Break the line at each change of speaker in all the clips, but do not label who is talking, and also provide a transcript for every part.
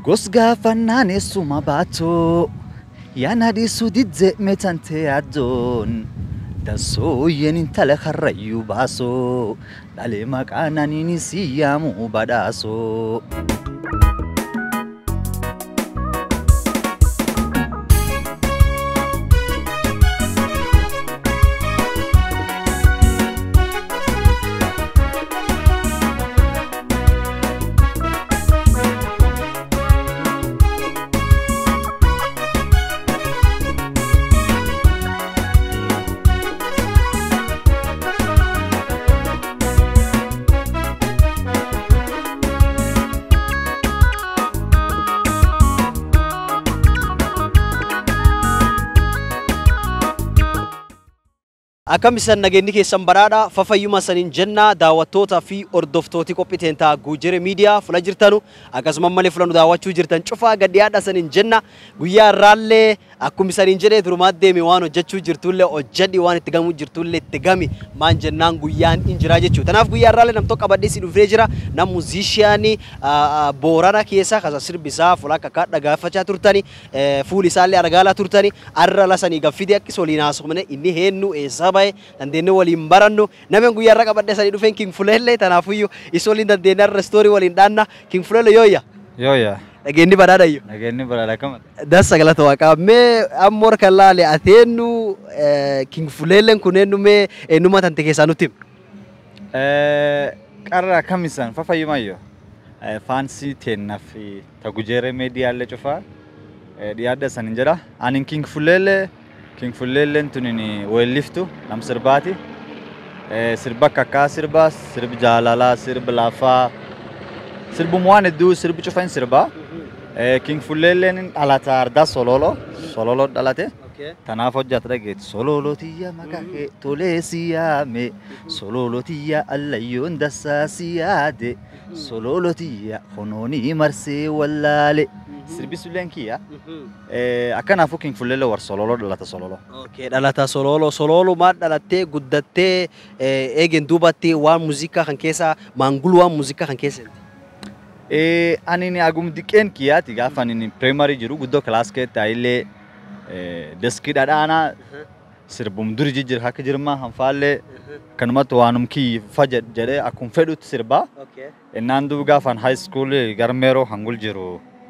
Gosga fanane suma bato yana di sudidze metante adon daso yenin tale kharrayu baso dale makana nini siyamu badaso
Akam isan nageenya keessan baraadha fafayyuma sanin jenna daawwattoota fi hordoftooti qophiiteen taa Gujere Media fula jirtanu akkasuma malee fulanu daawwachuu jirtan cufaa gadhiyaadha sanin jenna guyyaa irraallee akkuma sanin jedhee durumaat deeme waan hojjechuu jirtullee hojjedhi waan itti gamuu jirtullee itti gami maan jennaan guyyaan injira jechuudha. Tanaaf guyyaa irraallee nam tokko qabadhee si dhufee jira nam muuziishiyaanii Boorana keessa kasa sirbisaa fula akka dhagaafachaa turtani fuuli isaallee argaalaa turtani arra lasanii gaffidee akkis waliin haasofne inni heennu eessa bahe dandeenne waliin barannu namni guyyaa irra qabadhee sanii dhufeen King Fulelle tanaafuyyuu is waliin dandeenne arra story waliin dhaanna King Fulelle yooya dhageenni baraadha iyyuu
nageenni baraadha kamata
dassa galata waaqaa mee ammoor kan laale ateennu King Fulellen kuneennu mee eenyummaa tante keessaa nutti
qarra kamisan fafayyumayyo fansi teennaaf ta Gujere Media illee cufaa dhiyaadha sanin jedha anin King Fulelle tunini weelliftu nam sirbaati sirba kakkaa sirba sirbi jaalalaa sirbi lafaa sirbu waan hedduu sirbi cufan sirba King Fulelle dhalata arda sololo dhalate tanaaf hojjata dhageeti sololo tiyya makake tolee siyaame sololo tiyya allayyoon dassaa siyaade sololo tiyya honoonii marsee wallaale sirbi sulen kiya akkanaafu King Fulelle war sololo dhalata sololo
dhalata sololo maal dhalattee guddattee eegen duubatti waan muuziqaa kan keessa maangul waan muuziqaa kan keessa
anini agum diqeen kiyaati gaafa anini primary jiru guddoo class keetti ayillee deski dhadhaana sirbum duri jijjir akka jirma hanfaallee kanumatti waanum kii fajjad jedhee akkum fedhutti sirba innaan duuba gaafan high school garmeeroo hangul jiru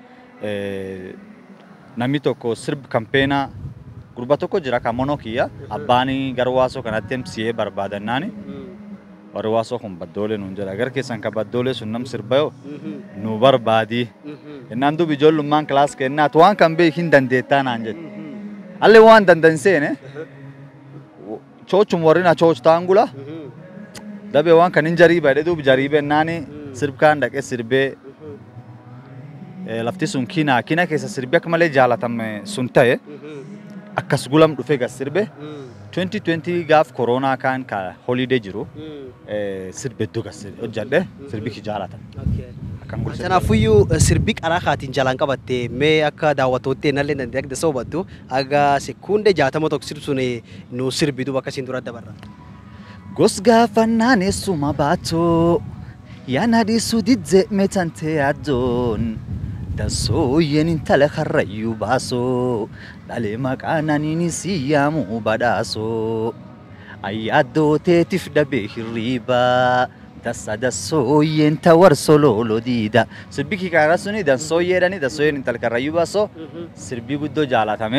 namni tokko sirb kampeena gurba tokko jira ka monokiya abbaani garwaasoo kanatti MCA barbaadannaani warwaasoo kun baddoole nuun jira gar keessan ka baddoole sun nam sirbayo nu barbaadi innaan duuba ijoollummaan class kennaat waan kan bee hin dandeettaa naan jedhe alle waan dandanseene choochum warrina chooch taangula dabe waan kan hin jariiba jedhe duuba jariibe naani sirbkaan dhaqee sirbee lafti sun kina keessa sirbi akka malee jaalatame sun ta'e akkas gulam dhufee gas sirbe 2020 gaaf corona kan ka holiday jiru sirbe dugas hojjadhe sirbi ki jaalatan
Tanaafuyyuu sirbi qaraa kaatiin jalaan qabatte mee akka daawwatootti nallee dandee akka dasa hubattu aga sekunde 60 tokko sirbsuun nu sirbitu bakka siin dura dabarra.
Gosga fanane suma bato yana di sudidze metante adon daso yenin tale kharrayu baso dale makana nini siyamu badaso ayado tetif dabe hirriba daso yen tawar sololo dida sirbi ki kara suni daso yerani daso yenin tale kharrayu baso sirbi guddo jaalatame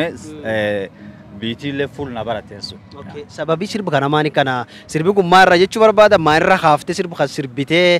biti le full na baratensu
sababi sirbi kana maani kana sirbi kun maarra jechuu barbaada maarra haafte sirbi kan sirbitee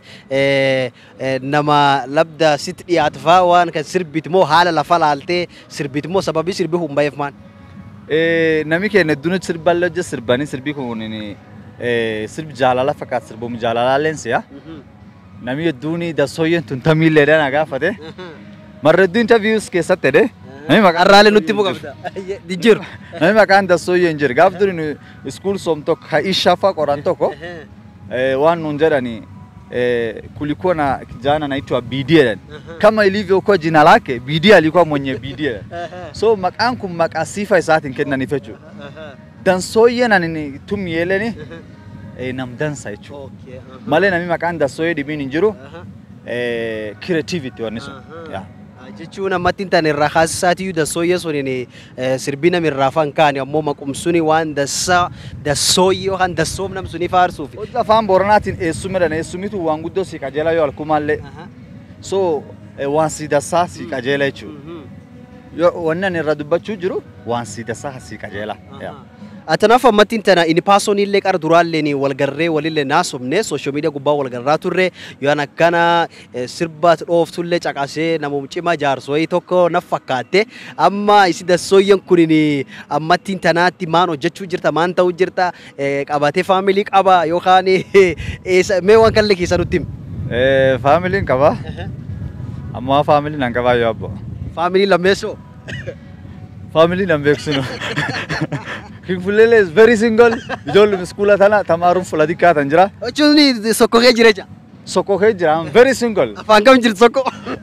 nama labda sit dhiyaatu faa waan kan sirbit moo haala lafa laaltee sirbit moo sababi sirbi kun bayeef maan
nami keenya dunut sirballo je sirbani sirbi kun sirbi jaalala fakkaat sirbum jaalala lensiya nami duni da soyen tun tamille dana gaafate marraddu interviews keessatti de nami
maqarraale nutti muqamta dijjir
nami maqaan da soyen jir gaaf duri school som tok ha ishafa qoran tokko waan nun jedhani kulikuwa na kijana anaitwa Bidia kama ilivyokuwa jina lake Bidia alikuwa mwenye Bidia so maqaan kun maqaa sifa isaatiin kennaniif jechuudha dansoyye nani tumiyeleni nam dansa jechuudha malee nami maqaan dansoyye dhibiin hin jiru creativity wanni sun
jechuun ammatti hin taane irraa kaasisaatiyyuu dassooyyee suniin sirbina mirraafan kaane ammoo maqumsuni waan dassooyyee yookaan dassoomnam suni faarsuuf.
Hojii afaan Booranaatiin eessumiidhaan eessumitu waan guddoo si qajeela yoo alkumaallee. So waan si dassaa si qajeela jechuudha. Wanni ani irra dubbachuu jiru waan si dassaa si qajeela.
Atanaaf ammattiin tana inni paasoon illee qara duraallee walgarree walillee naasofne sooshaal miidiyaa gubbaa walgarraa turre yoon akkana sirbaat dhooftullee caqasee namoota cimaa jaarsooyii tokko na fakkaatte amma isi dassooyyan kunin ammattiin tanaatti maan hojjechuu jirta maan ta'uu jirta qabatee faamilii qaba yookaan mee waan kallee keessa nutti himi.
Faamiliin qaba. Amma faamiliin an qabaa yoo abbo.
Faamilii lammeessoo.
Faamiliin an beeksinu. King Fulele is very single. Ijoollee iskuula tana tamaaruun fuula dikkaa tan jira.
Jechuun sokkokee jira jecha.
Sokkokee jira. I'm very single.
Afaan kam jirti sokko?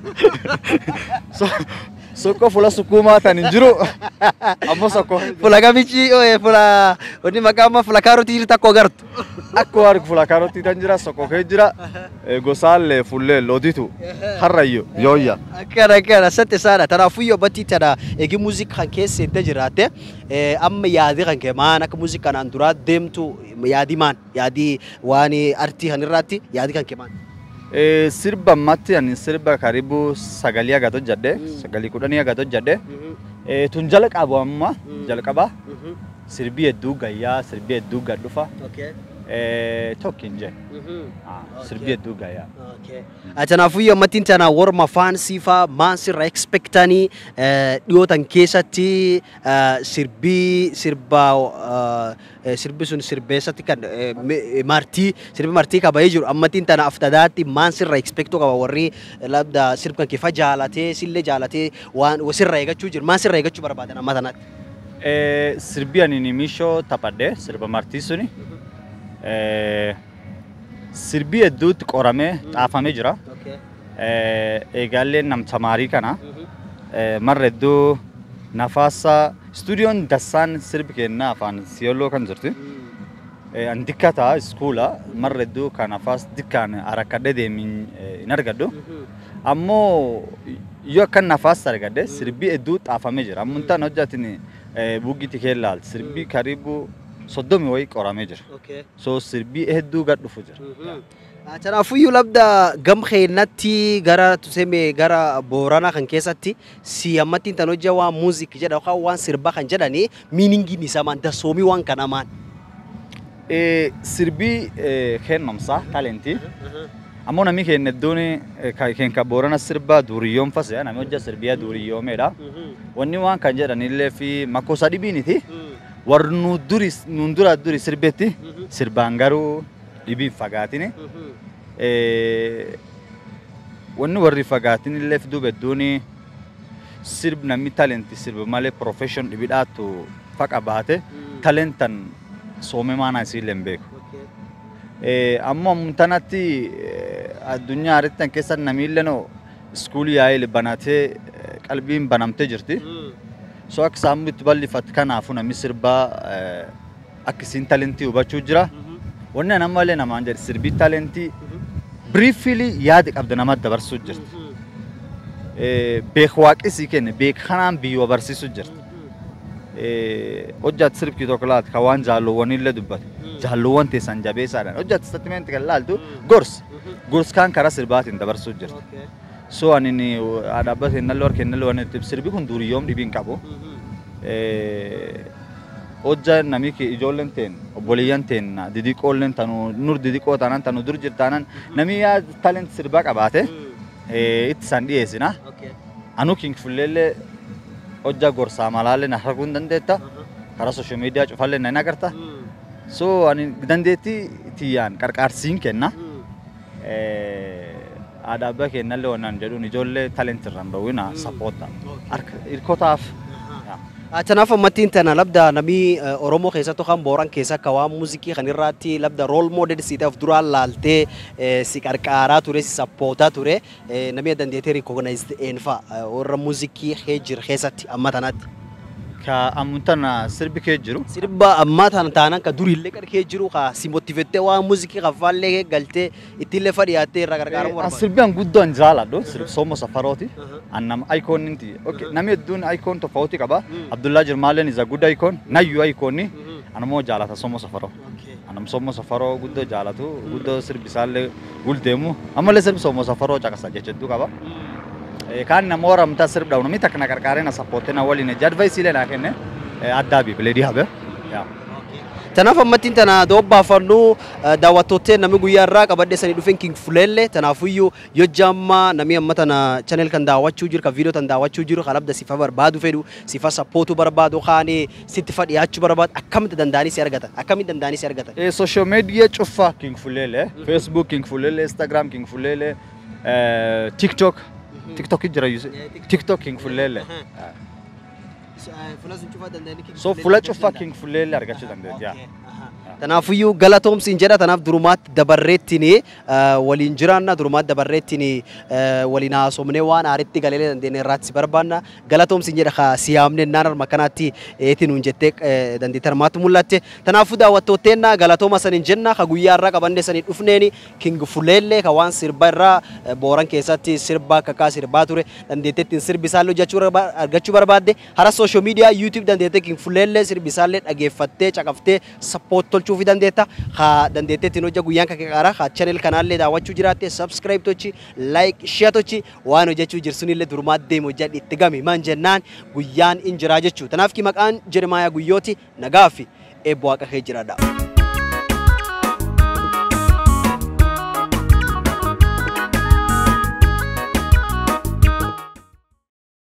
Sokko fuula sukkuumaa tan hin jiru. Ammoo sokko.
Fuula kamichi fuula wanni maqaa amma fuula kaarotii jirti akkoo agartu.
Akkoo argu fuula kaarotii tan jira sokkokee jira. Gosaallee fullee looditu harrayyo yooyya.
Akkana satte saadha. Kanaafuu yoo battii tana eegi muuziqaa kan keessa seentee jiraatte amma yaadii kan kee maan akka muuziqaa kanaan duraa deemtu yaadii maan yaadii waan artii kan irraatti yaadii kan kee maan.
Sirba ammatti ani sirba karibu sagalii agatoo jedhe sagalii kudhanii agatoo jedhe tun jala qabu amma jala qaba sirbi hedduu gayyaa sirbi hedduu gad dhufa tokkin je sirbi hedduu gayyaa.
Kanaafuu yoo ammattiin tana warma faansiifaa maan sirra expectanii dhiyootan keessatti sirbi sun sirbeessatti kan sirbi martii qabee jiru ammattiin tana aftadaatti maan sirra expectoo qaba warri labda sirbi kan keessa jaalatee sillee jaalatee waan sirra eeggachuu jiru maan sirra eeggachuu barbaadan amma tanaatti.
Sirbi ani nimishoo taphadhe sirba martii suni. Sirbi hedduutti qoramee xaafamee jira. Eegaallee nam tamaarii kana marra hedduu nafaasa stuudiyoon dassaan sirbi kennaa afaan siyooloo kan jirti. An dikkataa iskuula marra hedduu kan nafaas dikkaan arakkadhee deemin hin argadhu. Ammoo yoo akkan nafaas argadhe sirbi hedduu xaafamee jira. Ammoo intaan hojjatin buggiti keellaa sirbi karibu soddomi wayii qoramee jira. So sirbii hedduu gad dhufu jira.
Kanaafuu labda gam keenyatti gara tuseme gara Booranaa kan keessatti si ammattiin tan hojjaa waan muuziqii jedha yookaan waan sirbaa kan jedhani miiningiin isaa maan dassoomii waan kana maan.
Sirbii kennamsa talentii. Ammoo namni keenya hedduun kan Boorana sirbaa duuriyyoon fasee namni hojjaa sirbiyaa duuriyyoomeedha. Wanni waan kan jedhanillee fi makkoosa dhibiiniti. Warri nuun duri sirbetti sirbaan garuu dhibii fagaatini. Wanni warri fagaatin illee fiduu bedduun sirbi namni talentii sirbi malee profession dhibiidhaatu faqa baate talentan soome maana isii illee hin beeku. Ammoo tanatti addunyaa arittan keessa namni illee iskuulii yaa'ee banatee qalbiin banamtee jirti. So akka sammuu itti bal'ifatu kanaafuu namni sirbaa akkasiin talentii hubachuu jira. Wanni nama illee namaan jedhe sirbii talentii briefly yaada qabda namatti dabarsuu jirti. Beek waaqisii kenne beek kanaan biyyoo barsiisuu jirti. Hojjaatti sirbii tokko laata kan waan jaalluwwan illee dubbate. Jaalluwwan teessan jabeessaadhaan hojjaatti statimenti kan laaltu gorsi kan karaa sirbaatiin dabarsuu jirti. So ani dhaabbata innallee warra kennallee waan itti sirbi kun duuriyyoom dhibiin qabu. Hojjaa namni ijoolleen teen obboleeyyan teen didiqoolleen tanuu nur didiqoo taanaan tanuu dur jirtaanan namni talent sirbaa qabaate itti isaan dhiyeessina. Anuu King Fulleellee hojjaa gorsaa malaallee na arguu hin dandeetta. Karaa sooshaal miidiyaa cufallee na hin agarta. So ani dandeettii tiyyaan qarqaarsiin kenna. Adabba kennallee waan jedhuun ijoollee talent irraan bawwina sappoota. Hirkootaaf.
Kanaaf ammattiin tana labda namni Oromoo keessattuu kan Booran keessa akka waan muuziqii kan irraatti labda rool moodel siitaaf duraan laaltee si qarqaaraa ture si sappootaa ture namni dandeetee rikoognaayizdii eenfaa warra muuziqii jira keessatti amma tanaatti.
كأمونتنا سرب كيجرو
Sirba amma tanan ka duri le kar ke jiru ka si motivate wa musiki ka falle ke galte itille fadiyate ragargar war
سربيان قدو انزالا دو سرب سومو سفروتي أنام أيكون انتي أوكي نامي دون أيكون تفاوتي كبا عبد الله جرمالين إذا قد أيكون نايو أيكوني أنا مو جالتا سومو سفرو أنا سومو سفرو قدو جالتو قدو سرب سال قول ديمو أما لسرب سومو سفرو جاكا سجدو كبا كان نمورا متا سرب داونو مي تكنا كاركارينا سبورتنا ولي نجاد فايسي لنا كنه أدابي بلدي هبه
Tanaaf ammattiin tana doobba afannu daawwattootteen namni guyyaa irraa qabadde sanii dhufeen King Fulelle tanaafuyyuu yoo jamma namni amma tana channel kan daawwachuu jiru kan video tan daawwachuu jiru kan abda sifa barbaadu fedhu sifa support barbaadu kaane sitti fadhiyaachuu barbaadu akkamitti danda'anii si argatan akkamitti danda'anii si argatan
social media cufa King Fulelle Facebook King Fulelle Instagram King Fulelle TikTok jira TikTok King Fulelle so fulla cufa King Fulelle argachuu dandeenya
Tanaafuyyuu galatoomsiin jedha tanaaf durumaatti dabarreettini waliin jiraanna durumaatti dabarreettini waliin haasofnee waan aaritti galeelee dandeenya irraatti si barbaanna galatoomsiin jedha ka siyaamne naanar makanaatti eetiin nuun jettee dandeettii armaatti mul'atte tanaafuu daawwattootteenna galatooma saniin jenna ka guyyaa irraa qabanne sanii dhufneeni King Fulelle ka waan sirba irraa booran keessatti sirba kakaa sirbaa ture dandeetteettiin sirbi isaallee argachuu barbaadde hara social media YouTube dandeettee King Fulelle sirbi isaallee dhageeffattee caqaftee support tolchuu fi dandeetta ha dandeetteettiin hojja guyyaan ka qara ha channel kanaallee daawwachuu jiraatte subscribe tochi like share tochi waan hojjechuu jirsunillee durumaa deemu hojja itti gami man jennaan guyyaan injiraa jechuu tanaaf ki maqaan Jeremiah Guyyooti nagaa fi eebbo waaqa kee jiraadha